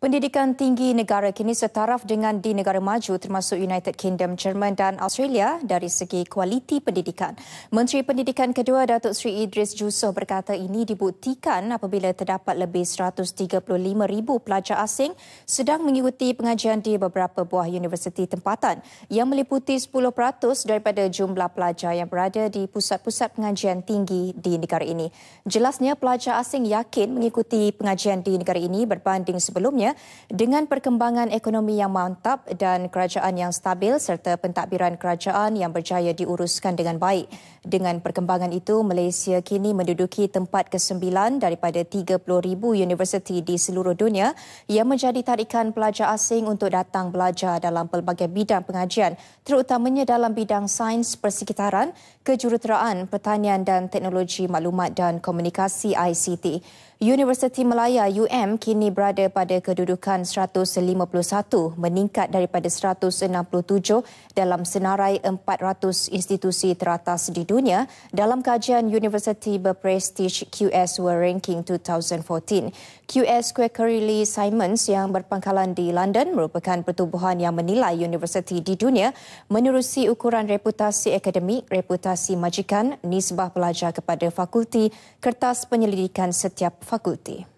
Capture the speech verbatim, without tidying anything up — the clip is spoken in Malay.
Pendidikan tinggi negara kini setaraf dengan di negara maju termasuk United Kingdom, Jerman dan Australia dari segi kualiti pendidikan. Menteri Pendidikan Kedua Datuk Seri Idris Jusoh berkata ini dibuktikan apabila terdapat lebih seratus tiga puluh lima ribu pelajar asing sedang mengikuti pengajian di beberapa buah universiti tempatan yang meliputi sepuluh peratus daripada jumlah pelajar yang berada di pusat-pusat pengajian tinggi di negara ini. Jelasnya pelajar asing yakin mengikuti pengajian di negara ini berbanding sebelumnya dengan perkembangan ekonomi yang mantap dan kerajaan yang stabil serta pentadbiran kerajaan yang berjaya diuruskan dengan baik. Dengan perkembangan itu, Malaysia kini menduduki tempat kesembilan daripada tiga puluh ribu universiti di seluruh dunia yang menjadi tarikan pelajar asing untuk datang belajar dalam pelbagai bidang pengajian, terutamanya dalam bidang sains persekitaran, kejuruteraan, pertanian dan teknologi maklumat dan komunikasi I C T. Universiti Malaya U M kini berada pada kedudukan seratus lima puluh satu, meningkat daripada seratus enam puluh tujuh dalam senarai empat ratus institusi teratas di dunia dalam kajian universiti berprestij Q S World Ranking dua ribu empat belas. Q S Quacquarelli Simons yang berpangkalan di London merupakan pertubuhan yang menilai universiti di dunia menerusi ukuran reputasi akademik, reputasi majikan, nisbah pelajar kepada fakulti, kertas penyelidikan setiap fakulti.